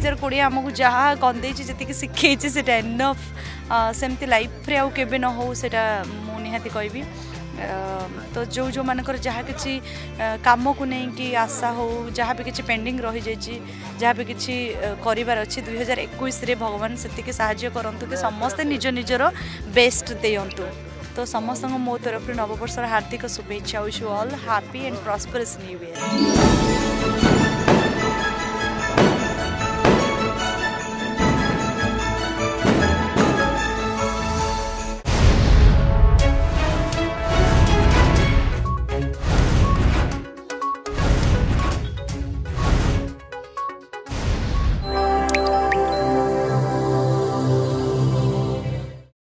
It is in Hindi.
2020 आमको जहाँ कंदे जी शिखे से एनफ सेमती लाइफ रे आउ केबे न हो सेटा मु निहाती कहबी तो जो जो मानकर जहाँ किसी काम को नहीं कि आशा हो जहाँ भी किसी पेंडिंग रही जाइए जहाँ भी किसी करार अच्छी 2021 रे भगवान से साहाय्य करंतु कि समस्ते निज निजर बेस्ट दियंतु तो समस्त मो तरफ नववर्ष हार्दिक शुभेच्छा wish you all happy and prosperous new year.